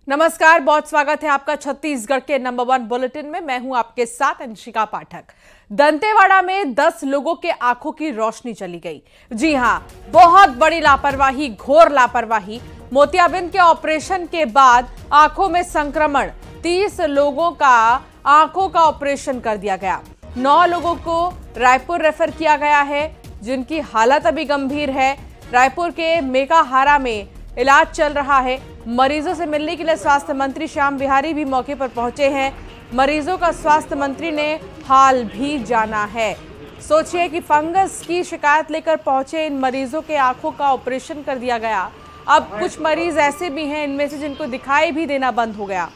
नमस्कार, बहुत स्वागत है आपका छत्तीसगढ़ के नंबर 1 बुलेटिन में। मैं हूं आपके साथ अंशिका पाठक। दंतेवाड़ा में 10 लोगों के आंखों की रोशनी चली गई। जी हां, बहुत बड़ी लापरवाही, घोर लापरवाही। मोतियाबिंद के ऑपरेशन के बाद आंखों में संक्रमण, 30 लोगों का आंखों का ऑपरेशन कर दिया गया। 9 लोगों को रायपुर रेफर किया गया है, जिनकी हालत अभी गंभीर है। रायपुर के मेकाहारा में इलाज चल रहा है। मरीजों से मिलने के लिए स्वास्थ्य मंत्री श्याम बिहारी भी मौके पर पहुंचे हैं। मरीजों का स्वास्थ्य मंत्री ने हाल भी जाना है। सोचिए कि फंगस की शिकायत लेकर पहुंचे इन मरीजों के आंखों का ऑपरेशन कर दिया गया। अब कुछ मरीज ऐसे भी हैं इनमें से जिनको दिखाई भी देना बंद हो गया।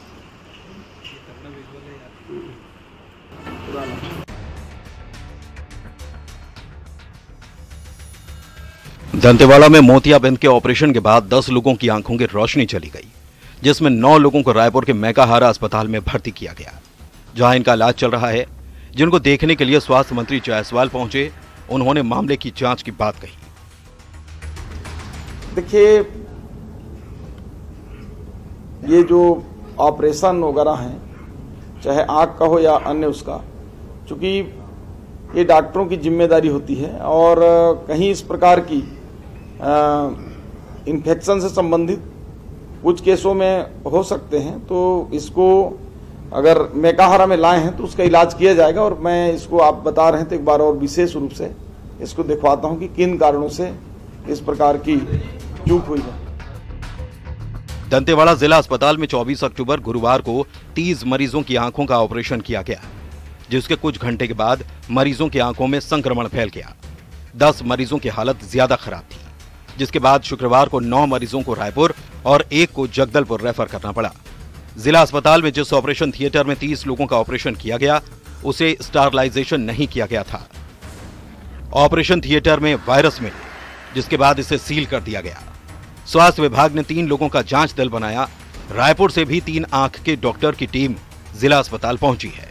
दंतेवाड़ा में मोतियाबिंद के ऑपरेशन के बाद 10 लोगों की आंखों की रोशनी चली गई, जिसमें 9 लोगों को रायपुर के मेकाहारा अस्पताल में भर्ती किया गया, जहां इनका इलाज चल रहा है। जिनको देखने के लिए स्वास्थ्य मंत्री जायसवाल पहुंचे, उन्होंने मामले की जांच की बात कही। देखिए, ये जो ऑपरेशन वगैरह हैं, चाहे आंख का हो या अन्य उसका, चूंकि ये डॉक्टरों की जिम्मेदारी होती है और कहीं इस प्रकार की इन्फेक्शन से संबंधित कुछ केसों में हो सकते हैं, तो इसको अगर मेकाहारा में लाए हैं तो उसका इलाज किया जाएगा। और मैं इसको आप बता रहे हैं तो एक बार और विशेष रूप से इसको दिखवाता हूं कि किन कारणों से इस प्रकार की चूक हुई है। दंतेवाड़ा जिला अस्पताल में 24 अक्टूबर गुरुवार को 30 मरीजों की आंखों का ऑपरेशन किया गया, जिसके कुछ घंटे के बाद मरीजों की आंखों में संक्रमण फैल गया। 10 मरीजों की हालत ज्यादा खराब थी, जिसके बाद शुक्रवार को 9 मरीजों को रायपुर और 1 को जगदलपुर रेफर करना पड़ा। जिला अस्पताल में जिस ऑपरेशन थिएटर में 30 लोगों का ऑपरेशन किया गया, उसे स्टरलाइजेशन नहीं किया गया था। ऑपरेशन थिएटर में वायरस मिले, जिसके बाद इसे सील कर दिया गया। स्वास्थ्य विभाग ने 3 लोगों का जांच दल बनाया। रायपुर से भी 3 आंख के डॉक्टर की टीम जिला अस्पताल पहुंची है।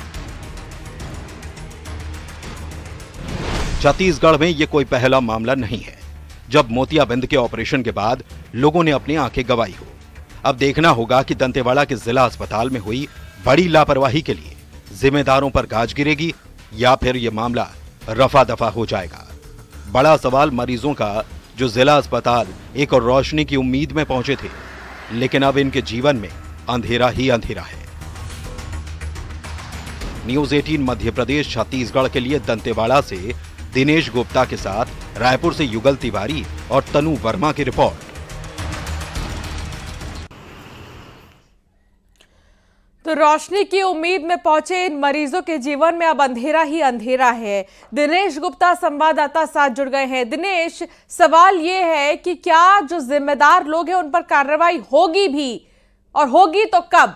छत्तीसगढ़ में यह कोई पहला मामला नहीं है जब मोतियाबिंद के ऑपरेशन के बाद लोगों ने अपनी आंखें गंवाई हो। अब देखना होगा कि दंतेवाड़ा के जिला अस्पताल में हुई बड़ी लापरवाही के लिए जिम्मेदारों पर गाज गिरेगी या फिर यह मामला रफा दफा हो जाएगा। बड़ा सवाल मरीजों का, जो जिला अस्पताल एक और रोशनी की उम्मीद में पहुंचे थे, लेकिन अब इनके जीवन में अंधेरा ही अंधेरा है। न्यूज़ 18 मध्य प्रदेश छत्तीसगढ़ के लिए दंतेवाड़ा से दिनेश गुप्ता के साथ रायपुर से युगल तिवारी और तनु वर्मा की रिपोर्ट। तो रोशनी की उम्मीद में पहुंचे इन मरीजों के जीवन में अब अंधेरा ही अंधेरा है। दिनेश गुप्ता संवाददाता साथ जुड़ गए हैं। दिनेश, सवाल ये है कि क्या जो जिम्मेदार लोग हैं उन पर कार्रवाई होगी भी, और होगी तो कब?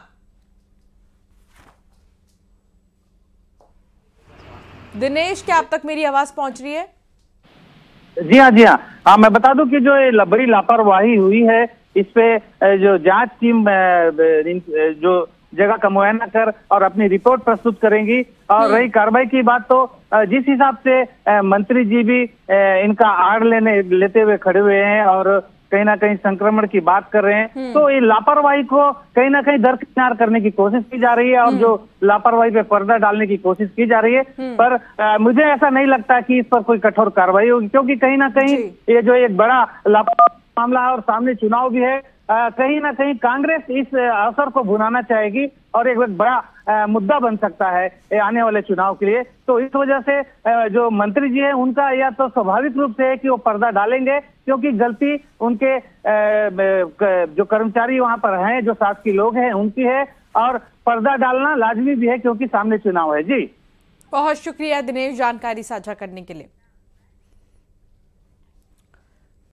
दिनेश, क्या अब तक मेरी आवाज पहुंच रही है? जी हाँ। हाँ, मैं बता दूं कि जो ये बड़ी लापरवाही हुई है, इस पे जो जांच टीम जो जगह का मुआयना कर और अपनी रिपोर्ट प्रस्तुत करेंगी। और रही कार्रवाई की बात, तो जिस हिसाब से मंत्री जी भी इनका आड़ लेते हुए खड़े हुए हैं और कहीं ना कहीं संक्रमण की बात कर रहे हैं, तो ये लापरवाही को कहीं ना कहीं दरकिनार करने की कोशिश की जा रही है और जो लापरवाही पे पर्दा डालने की कोशिश की जा रही है। पर मुझे ऐसा नहीं लगता कि इस पर कोई कठोर कार्रवाई होगी, क्योंकि कहीं ना कहीं ये जो एक बड़ा लापरवाही मामला है और सामने चुनाव भी है, कहीं ना कहीं कांग्रेस इस अवसर को भुनाना चाहेगी और एक बड़ा मुद्दा बन सकता है आने वाले चुनाव के लिए। तो इस वजह से जो मंत्री जी हैं उनका यह तो स्वाभाविक रूप से है कि वो पर्दा डालेंगे, क्योंकि गलती उनके जो कर्मचारी वहां पर हैं, जो शासकीय लोग हैं, उनकी है, और पर्दा डालना लाजमी भी है क्योंकि सामने चुनाव है। जी, बहुत शुक्रिया दिनेश जानकारी साझा करने के लिए।